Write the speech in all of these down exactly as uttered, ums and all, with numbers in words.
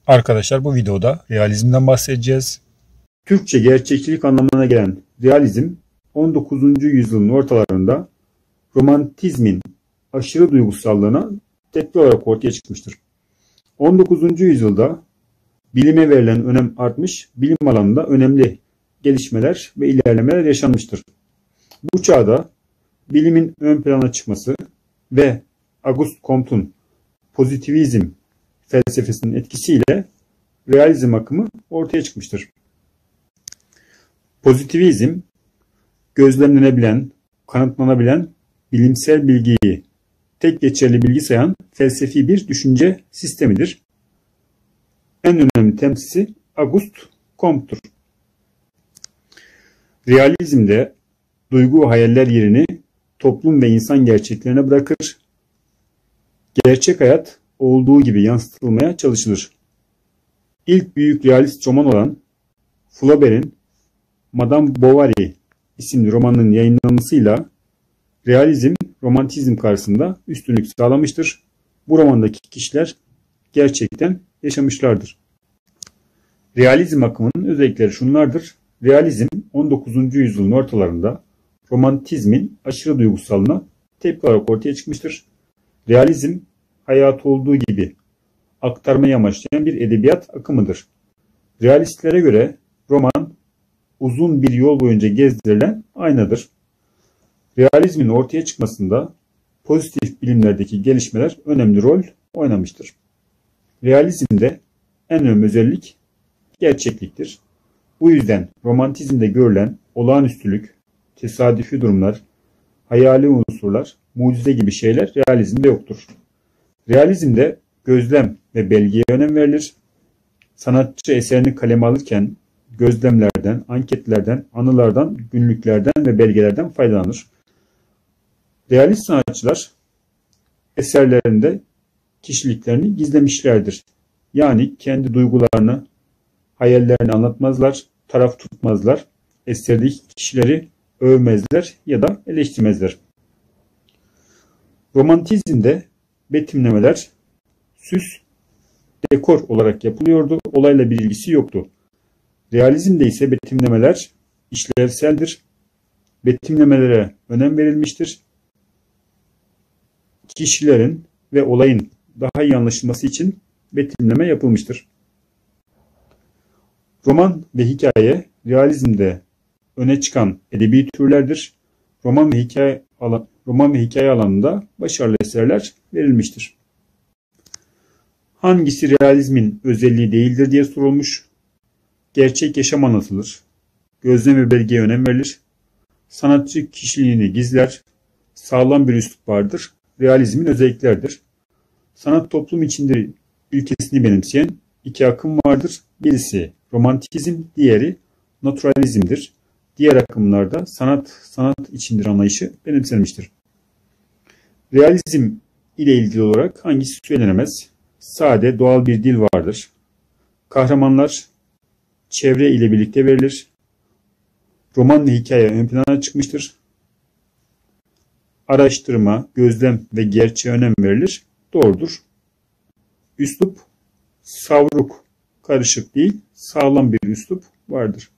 Arkadaşlar bu videoda realizmden bahsedeceğiz. Türkçe gerçekçilik anlamına gelen realizm on dokuzuncu yüzyılın ortalarında romantizmin aşırı duygusallığına tepki olarak ortaya çıkmıştır. on dokuzuncu yüzyılda bilime verilen önem artmış, bilim alanında önemli gelişmeler ve ilerlemeler yaşanmıştır. Bu çağda bilimin ön plana çıkması ve Auguste Comte'un pozitivizm felsefesinin etkisiyle realizm akımı ortaya çıkmıştır. Pozitivizm, gözlemlenebilen, kanıtlanabilen bilimsel bilgiyi tek geçerli bilgi sayan felsefi bir düşünce sistemidir. En önemli temsilcisi Auguste Comte'tur. Realizmde duygu ve hayaller yerini toplum ve insan gerçeklerine bırakır. Gerçek hayat olduğu gibi yansıtılmaya çalışılır. İlk büyük realist roman olan Flaubert'in Madame Bovary isimli romanının yayınlanmasıyla realizm, romantizm karşısında üstünlük sağlamıştır. Bu romandaki kişiler gerçekten yaşamışlardır. Realizm akımının özellikleri şunlardır. Realizm on dokuzuncu yüzyılın ortalarında romantizmin aşırı duygusallığına tepki olarak ortaya çıkmıştır. Realizm hayatı olduğu gibi aktarmayı amaçlayan bir edebiyat akımıdır. Realistlere göre roman uzun bir yol boyunca gezdirilen aynadır. Realizmin ortaya çıkmasında pozitif bilimlerdeki gelişmeler önemli rol oynamıştır. Realizmde en önemli özellik gerçekliktir. Bu yüzden romantizmde görülen olağanüstülük, tesadüfi durumlar, hayali unsurlar, mucize gibi şeyler realizmde yoktur. Realizmde gözlem ve belgeye önem verilir. Sanatçı eserini kaleme alırken gözlemlerden, anketlerden, anılardan, günlüklerden ve belgelerden faydalanır. Realist sanatçılar eserlerinde kişiliklerini gizlemişlerdir. Yani kendi duygularını, hayallerini anlatmazlar, taraf tutmazlar, eserdeki kişileri övmezler ya da eleştirmezler. Romantizmde betimlemeler süs, dekor olarak yapılıyordu, olayla bir ilgisi yoktu. Realizmde ise betimlemeler işlevseldir, betimlemelere önem verilmiştir. Kişilerin ve olayın daha iyi anlaşılması için betimleme yapılmıştır. Roman ve hikaye realizmde öne çıkan edebi türlerdir. Roman ve hikaye alan, roman ve hikaye alanında başarılı eserler verilmiştir. Hangisi realizmin özelliği değildir diye sorulmuş. Gerçek yaşam anlatılır. Gözlem ve belgeye önem verilir. Sanatçı kişiliğini gizler. Sağlam bir üslup vardır. Realizmin özellikleridir. Sanat toplum içindir ilkesini benimseyen iki akım vardır. Birisi romantizm, diğeri naturalizmdir. Diğer akımlarda sanat, sanat içindir anlayışı benimsenmiştir. Realizm ile ilgili olarak hangisi söylenemez? Sade, doğal bir dil vardır. Kahramanlar çevre ile birlikte verilir. Roman ve hikaye ön plana çıkmıştır. Araştırma, gözlem ve gerçeğe önem verilir. Doğrudur. Üslup savruk, karışık değil, sağlam bir üslup vardır.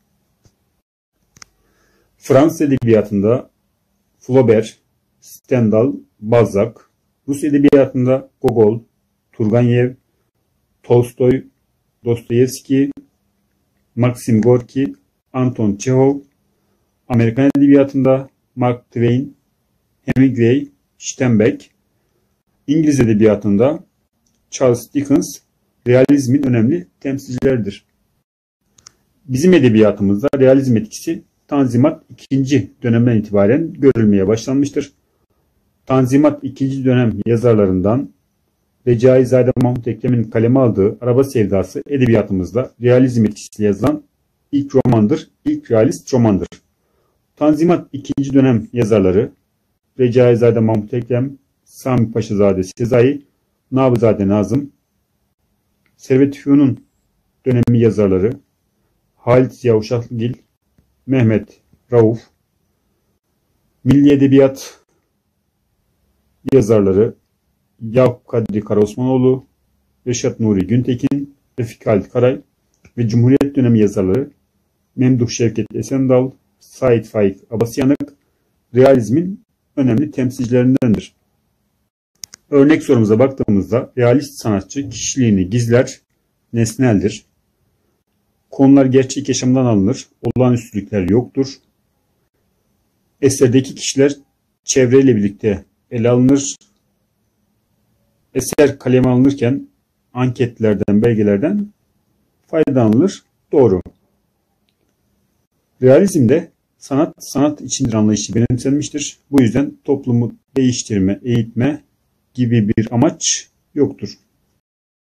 Fransız edebiyatında Flaubert, Stendhal, Balzac, Rus edebiyatında Gogol, Turgenev, Tolstoy, Dostoyevski, Maxim Gorki, Anton Çehov, Amerikan edebiyatında Mark Twain, Hemingway, Steinbeck, İngiliz edebiyatında Charles Dickens, realizmin önemli temsilcileridir. Bizim edebiyatımızda realizm etkisi Tanzimat ikinci dönemden itibaren görülmeye başlanmıştır. Tanzimat ikinci dönem yazarlarından Recaizade Mahmut Ekrem'in kaleme aldığı Araba Sevdası edebiyatımızda realizm etkisiyle yazılan ilk romandır, ilk realist romandır. Tanzimat ikinci dönem yazarları Recaizade Mahmut Ekrem, Sami Paşazade Sezai, Nabızade Nazım, Servet Fünun dönemi yazarları Halit Ziya Uşaklıgil, Mehmet Rauf, Milli Edebiyat yazarları Yakup Kadri Karaosmanoğlu, Reşat Nuri Güntekin, Refik Halit Karay ve Cumhuriyet dönemi yazarları Memduh Şevket Esendal, Sait Faik Abasıyanık realizmin önemli temsilcilerindendir. Örnek sorumuza baktığımızda realist sanatçı kişiliğini gizler, nesneldir. Konular gerçek yaşamdan alınır, olağanüstülükler yoktur. Eserdeki kişiler çevreyle birlikte ele alınır. Eser kaleme alınırken anketlerden, belgelerden faydalanılır. Doğru. Realizmde sanat, sanat içindir anlayışı benimsenmiştir. Bu yüzden toplumu değiştirme, eğitme gibi bir amaç yoktur.